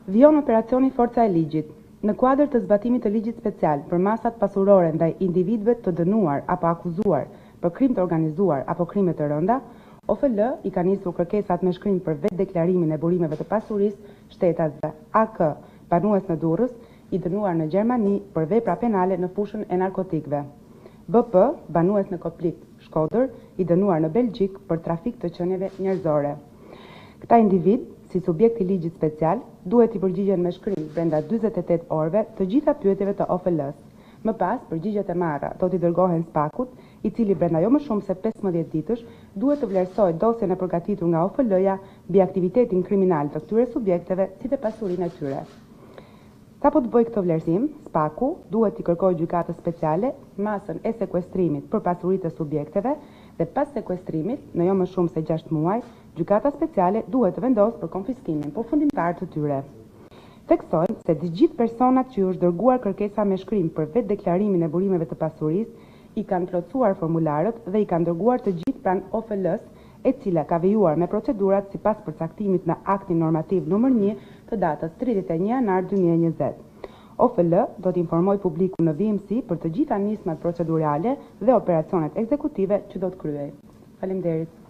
Vijon operacioni Forca e Ligjit. Në kuadër të zbatimit të ligjit special për masat pasurore ndaj individëve të dënuar apo akuzuar për krim të organizuar apo krime të rënda, OFL i ka nisur kërkesat me shkrim për vetë deklarimin e burimeve të pasurisë shtetasve AK, banues në Durrës, i dënuar në Gjermani për vepra penale në fushën e narkotikëve. BP, banues në Koplik, Shkodër, i dënuar në Belgjik për trafik të qenieve njerëzore. Këta individ, si subjekti ligjit special, duhet i përgjigjen me shkrim brenda 48 orëve të gjitha pyetjeve të OFL-s. Më pas, përgjigjet e marra do t'i dërgohen SPAK-ut, i cili brenda jo më shumë se 15 ditësh duhet të vlerësojë dosjen e përgatitur nga OFL-ja mbi aktivitetin kriminal të këtyre subjekteve si dhe pasurinë e tyre. Sa po të bëj këtë vlerësim, SPAK-u duhet t'i kërkojë gjykatës speciale masën e sekuestrimit për pasuritë e subjekteve dhe pas sekuestrimit, në jo më shumë se 6 muaj, gjykata speciale duhet të vendosë për konfiskimin përfundimtar të tyre. Theksojmë se të gjithë personat që është dërguar kërkesa me shkrim për vetë deklarimin e burimeve të pasurisë i kanë plotësuar formularët dhe i kanë dërguar të gjithë pranë OFL-s, e cila ka vijuar me procedurat sipas përcaktimit në aktin normativ numër 1 të datës 31 janar 2020. OFL do të informojë publikun në vijimsi për të gjitha nismat procedurale dhe operacionet ekzekutive që do të kryej. Faleminderit.